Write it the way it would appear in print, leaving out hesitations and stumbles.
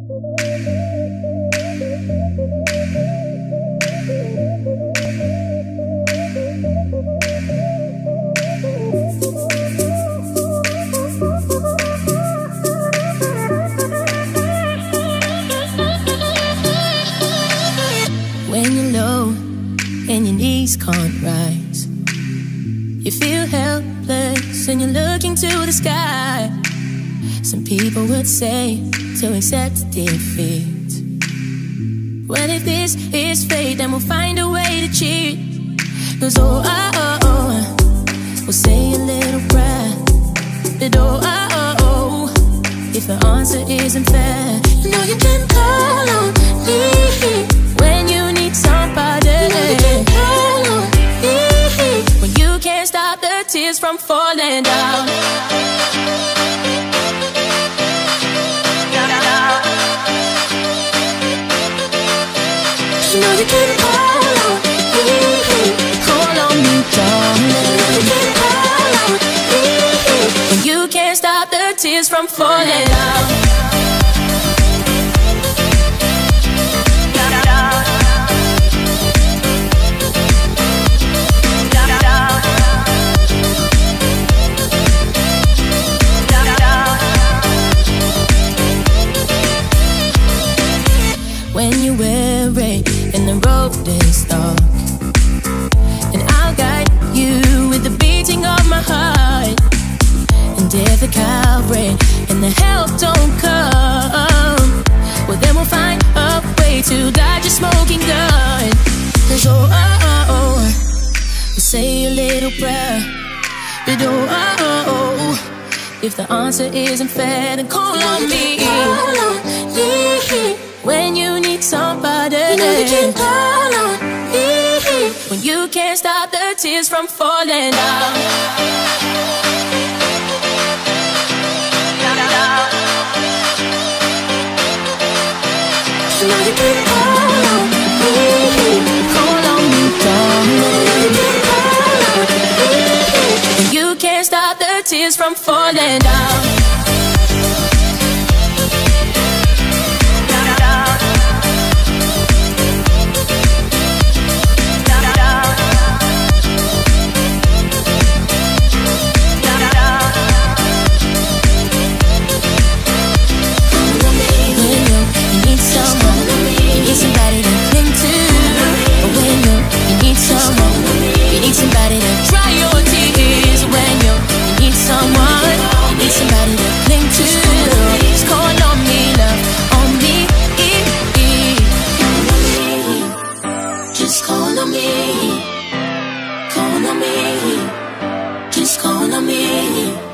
When you're low and your knees can't rise, you feel helpless and you're looking to the sky. Some people would say to accept defeat. Well, if this is fate, then we'll find a way to cheat. 'Cause we'll say a little prayer. But if the answer isn't fair, you know you can call on me when you need somebody. You know you can call on me when you can't stop the tears from falling down. You know you can call on me, darling. You know you can call on me when you can't stop the tears from falling down. When you're weary and the road is dark, and I'll guide you with the beating of my heart. And if the Calvary and the help don't come, well then we'll find a way to dodge a smoking gun. 'Cause we'll say a little prayer. But if the answer isn't fair, then call on me. Call on me when you need somebody. You know you can call on me when you can't stop the tears from falling down. You know you can call on me, darling. You can call on me when you can't stop the tears from falling down. Somebody to dry your tears when you need someone. You need somebody to cling to. Just call on me, love, on me. Just call on me. Call on me. Just call on me.